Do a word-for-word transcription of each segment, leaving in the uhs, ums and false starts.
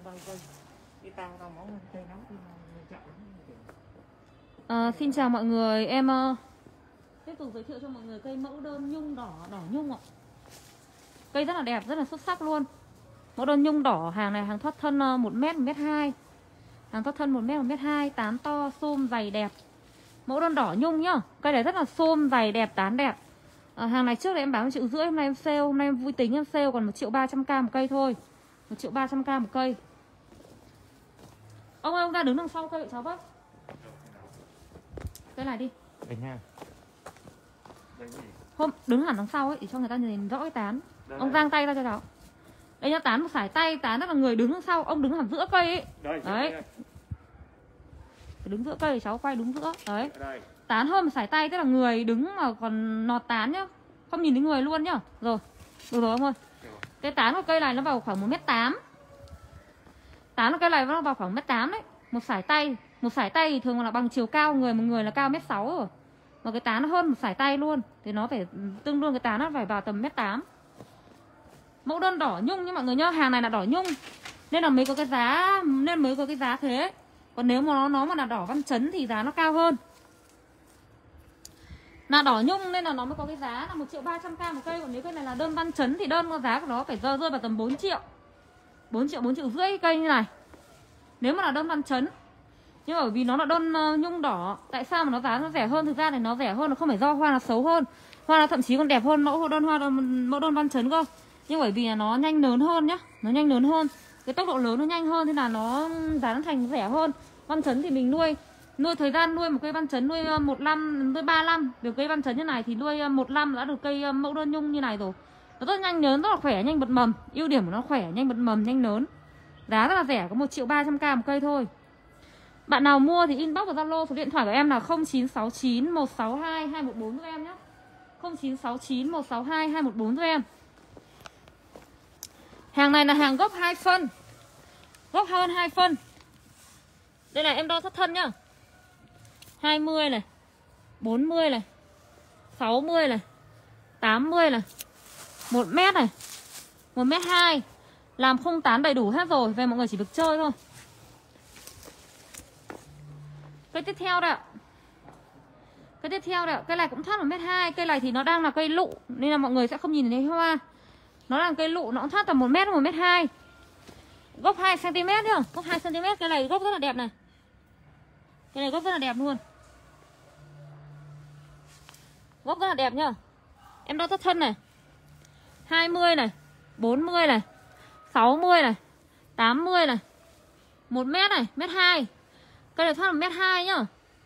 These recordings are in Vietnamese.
À, xin chào mọi người, em uh, tiếp tục giới thiệu cho mọi người cây mẫu đơn nhung đỏ, đỏ nhung ạ. Cây rất là đẹp, rất là xuất sắc luôn. Mẫu đơn nhung đỏ, hàng này hàng thoát thân uh, một mét, một mét hai. Hàng thoát thân một mét, một mét hai, tán to, xôm dày đẹp. Mẫu đơn đỏ nhung nhá. Cây này rất là xôm dày đẹp, tán đẹp. À, hàng này trước đây em bán một triệu rưỡi, hôm nay em sale, hôm nay em vui tính em sale còn một triệu ba trăm k một cây thôi. Một triệu ba trăm k một cây. Ông ơi, ông ra đứng đằng sau cây cháu với. Cây này đi. Đây nha. Hôm đứng hẳn đằng sau ấy để cho người ta nhìn rõ cái tán. Đây, ông giang tay ra cho cháu. Đây nhá, tán một sải tay, tán rất là người đứng đằng sau, ông đứng hẳn giữa cây ấy. Đây. Đấy. Đứng giữa cây cháu quay đúng giữa. Đấy. Đây. Tán hơn một sải tay, tức là người đứng mà còn nọt tán nhá. Không nhìn thấy người luôn nhá. Rồi. Được rồi ông ơi. Cái tán của cây này nó vào khoảng một mét tám. Tán của cây này nó vào khoảng một mét tám đấy. Một sải tay, một sải tay thì thường là bằng chiều cao người, một người là cao một mét sáu rồi. Mà cái tán nó hơn một sải tay luôn thì nó phải tương đương, cái tán nó phải vào tầm một mét tám. Mẫu đơn đỏ nhung nhưng mọi người nhá, hàng này là đỏ nhung nên là mới có cái giá, nên mới có cái giá thế. Còn nếu mà nó nó mà là đỏ văn chấn thì giá nó cao hơn. Là đỏ nhung nên là nó mới có cái giá là một triệu ba trăm k một cây. Còn nếu cây này là đơn văn chấn thì đơn giá của nó phải rơi rơi vào tầm bốn triệu. bốn triệu, bốn triệu rưỡi cây như này. Nếu mà là đơn văn chấn. Nhưng bởi vì nó là đơn uh, nhung đỏ. Tại sao mà nó giá nó rẻ hơn? Thực ra thì nó rẻ hơn nó không phải do hoa nó xấu hơn. Hoa nó thậm chí còn đẹp hơn mẫu đơn hoa mẫu đơn văn chấn cơ. Nhưng bởi vì là nó nhanh lớn hơn nhá. Nó nhanh lớn hơn. Cái tốc độ lớn nó nhanh hơn. Thế là nó giá nó thành rẻ hơn. Văn chấn thì mình nuôi Nuôi thời gian nuôi một cây văn chấn nuôi một năm, nuôi ba năm. Được cây văn chấn như này thì nuôi một năm đã được cây mẫu đơn nhung như này rồi. Nó rất nhanh lớn, rất là khỏe, nhanh bật mầm. Ưu điểm của nó khỏe, nhanh bật mầm, nhanh lớn. Giá rất là rẻ, có một triệu ba trăm k một cây thôi. Bạn nào mua thì inbox vào Zalo, số điện thoại của em là không chín sáu chín một sáu hai hai một bốn giúp em nhé. không chín sáu chín một sáu hai hai một bốn giúp em. Hàng này là hàng gốc hai phân. Gốc hơn hai phân. Đây này em đo thất thân nhá. hai mươi này, bốn mươi này, sáu mươi này, tám mươi này, một mét này, một mét hai. Làm khung tán đầy đủ hết rồi. Về mọi người chỉ việc chơi thôi. Cây tiếp theo đây ạ. Cây tiếp theo đây ạ. Cây này cũng thắt một mét hai. Cây này thì nó đang là cây lụ nên là mọi người sẽ không nhìn thấy hoa. Nó là cây lụ, nó cũng thắt tầm một mét, một mét hai. Gốc hai xăng ti mét nhá. Gốc hai xăng ti mét. Cây này gốc rất là đẹp này. Cây này gốc rất là đẹp luôn. Gốc rất là đẹp nhá. Em đo thất thân này. hai mươi này, bốn mươi này, sáu mươi này, tám mươi này, một mét này, mét hai. Cây này thoát một mét hai nhá.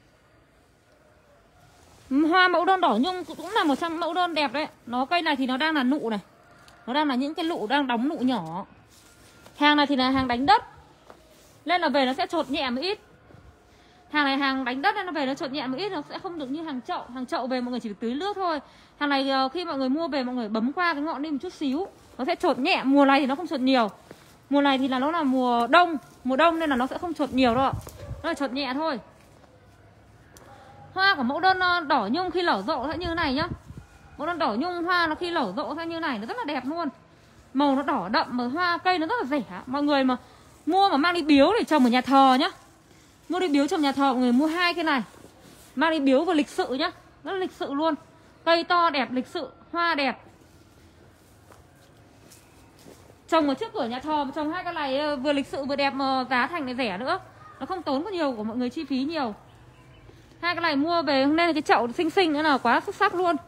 Hoa mẫu đơn đỏ nhung cũng là một trong mẫu đơn đẹp đấy. Nó cây này thì nó đang là nụ này. Nó đang là những cái lụ đang đóng nụ nhỏ. Hàng này thì là hàng đánh đất nên là về nó sẽ chột nhẹ một ít. Hàng này hàng đánh đất nên nó về nó chột nhẹ một ít. Nó sẽ không được như hàng chậu. Hàng chậu về mọi người chỉ được tưới nước thôi. Hàng này khi mọi người mua về mọi người bấm qua cái ngọn đi một chút xíu. Nó sẽ chột nhẹ. Mùa này thì nó không chột nhiều. Mùa này thì là nó là mùa đông. Mùa đông nên là nó sẽ không chột nhiều đâu ạ. Nó là chột nhẹ thôi. Hoa của mẫu đơn đỏ nhung khi lở rộ sẽ như thế này nhá. Mẫu đơn đỏ nhung hoa nó khi lở rộ sẽ như này. Nó rất là đẹp luôn. Màu nó đỏ đậm mà hoa cây nó rất là rẻ. Mọi người mà mua mà mang đi biếu để trồng ở nhà thờ nhá. Mua đi biếu trồng nhà thờ mọi người mua hai cái này. Mang đi biếu vừa lịch sự nhá. Rất là lịch sự luôn. Cây to đẹp, lịch sự, hoa đẹp. Trồng ở trước cửa nhà thờ, trồng hai cái này vừa lịch sự vừa đẹp mà giá thành lại rẻ nữa. Nó không tốn có nhiều của mọi người chi phí nhiều. Hai cái này mua về hôm nay cái chậu xinh xinh nữa là quá xuất sắc luôn.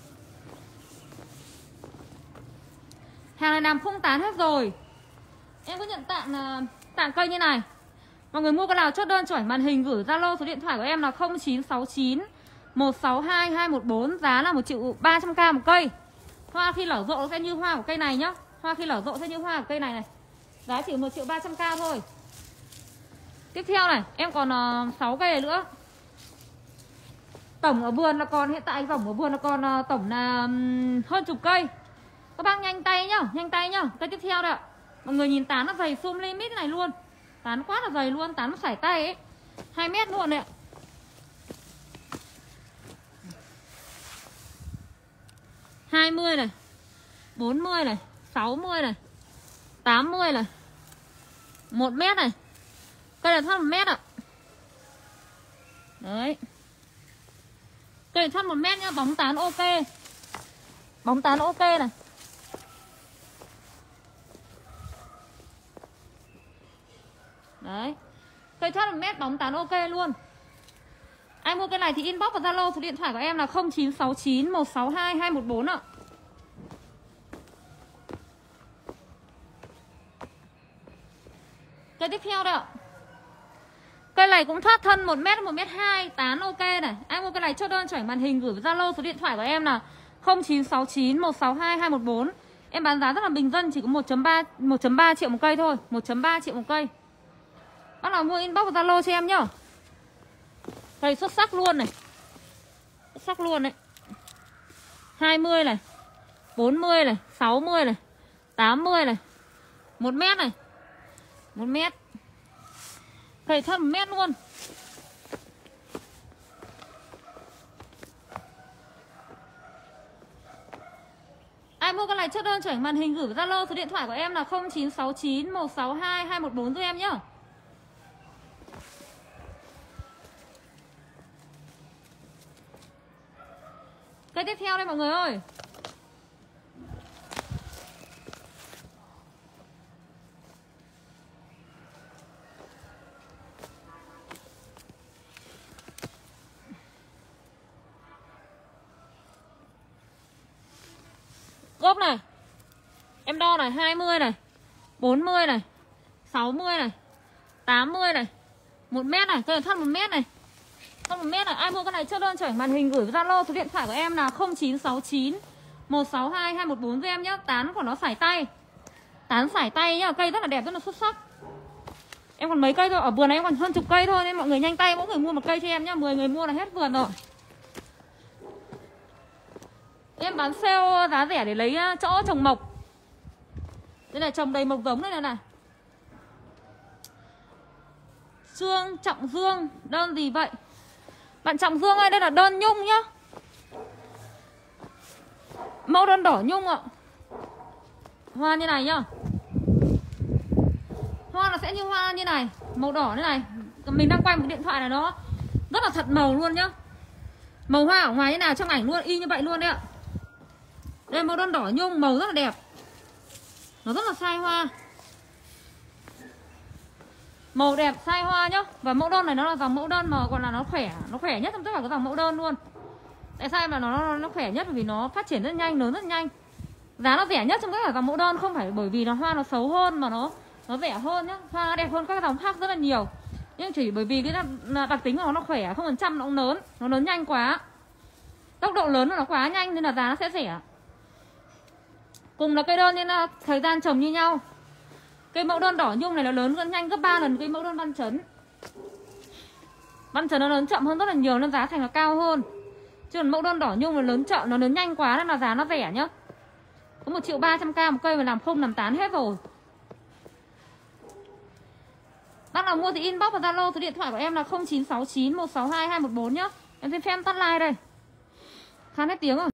Hàng này làm khung tán hết rồi. Em có nhận tặng tặng cây như này. Mọi người mua cái nào chốt đơn chổi màn hình gửi Zalo, số điện thoại của em là không chín sáu chín một sáu hai hai một bốn, giá là một triệu ba trăm k một cây. Hoa khi lở rộ sẽ như hoa của cây này nhá. Hoa khi lở rộ sẽ như hoa của cây này này. Giá chỉ một triệu ba trăm k thôi. Tiếp theo này, em còn uh, sáu cây này nữa. Tổng ở vườn là còn, hiện tại tổng ở vườn là còn uh, tổng là um, hơn chục cây. Các bác nhanh tay nhá, nhanh tay nhá. Cây tiếp theo đây ạ. Mọi người nhìn tán nó dày sum limit này luôn. Tán quá là dày luôn, tán nó sải tay ấy. hai mét luôn đấy ạ. hai mươi này, bốn mươi này, sáu mươi này, tám mươi này, Một mét này. Cây này thắt một mét ạ. Đấy. Cây này thắt một mét nhá, bóng tán ok. Bóng tán ok này. Đấy. Cây thắt một mét bóng tán ok luôn. Ai mua cái này thì inbox vào Zalo, số điện thoại của em là không chín sáu chín một sáu hai hai một bốn ạ. Cây tiếp theo đây ạ. Cây này cũng thoát thân một mét, một mét hai, tán ok này. Ai mua cái này chốt đơn chuyển màn hình gửi vào Zalo, số điện thoại của em là không chín sáu chín một sáu hai hai một bốn. Em bán giá rất là bình dân, chỉ có một chấm ba triệu một cây thôi, một chấm ba triệu một cây. Bác nào mua inbox vào Zalo cho em nhá. Cây xuất sắc luôn này. Xuất sắc luôn đấy. hai mươi này, bốn mươi này, sáu mươi này, tám mươi này. một mét này. một mét. Cây thắt một mét luôn. Ai mua cái này chốt đơn chuyển màn hình gửi vào Zalo, số điện thoại của em là không chín sáu chín một sáu hai hai một bốn giúp em nhá. Cây tiếp theo đây mọi người ơi. Gốc này. Em đo này, hai mươi này, bốn mươi này, sáu mươi này, tám mươi này. một mét này, cây này thắt một mét này. Thắt một mét này, ai mua cái này chốt đơn chuyển màn hình gửi vào Zalo, số điện thoại của em là không chín sáu chín một sáu hai hai một bốn giúp em nhé. Tán của nó sải tay. Tán sải tay nhá, cây rất là đẹp, rất là xuất sắc. Em còn mấy cây thôi, ở vườn này em còn hơn chục cây thôi nên mọi người nhanh tay mỗi người mua một cây cho em nhá, mười người mua là hết vườn rồi. Em bán sale giá rẻ để lấy chỗ trồng mộc. Đây này, trồng đầy mộc giống đây này này. Trương Trọng Dương, đơn gì vậy? Bạn Trọng Dương ơi, đây là đơn nhung nhá. Mẫu đơn đỏ nhung ạ. Hoa như này nhá. Hoa nó sẽ như hoa như này, màu đỏ như này. Mình đang quay một điện thoại là nó rất là thật màu luôn nhá. Màu hoa ở ngoài như nào trong ảnh luôn, y như vậy luôn đấy ạ. Đây màu đơn đỏ nhung, màu rất là đẹp. Nó rất là sai hoa. Màu đẹp sai hoa nhá. Và mẫu đơn này nó là dòng mẫu đơn mà còn là nó khỏe. Nó khỏe nhất trong tất cả các dòng mẫu đơn luôn. Tại sao mà nó, nó nó khỏe nhất? Bởi vì nó phát triển rất nhanh, lớn rất nhanh. Giá nó rẻ nhất trong tất cả dòng mẫu đơn. Không phải bởi vì nó hoa nó xấu hơn mà nó nó rẻ hơn nhá. Hoa nó đẹp hơn các dòng khác rất là nhiều. Nhưng chỉ bởi vì cái đặc tính của nó nó khỏe, không phần trăm nó cũng lớn. Nó lớn nhanh quá. Tốc độ lớn của nó quá nhanh nên là giá nó sẽ rẻ. Cùng là cây đơn nên là thời gian trồng như nhau. Cây mẫu đơn đỏ nhung này nó lớn hơn nhanh gấp ba lần cây mẫu đơn văn chấn. Văn chấn nó lớn chậm hơn rất là nhiều nên giá thành nó cao hơn. Chứ còn mẫu đơn đỏ nhung nó lớn chậm, nó lớn nhanh quá nên là giá nó rẻ nhá. Có một triệu ba trăm k một cây mà làm không làm tán hết rồi. Bác nào mua thì inbox vào Zalo, số điện thoại của em là không chín sáu chín một sáu hai hai một bốn nhá. Em xin phép em tắt like đây. Khá hết tiếng rồi.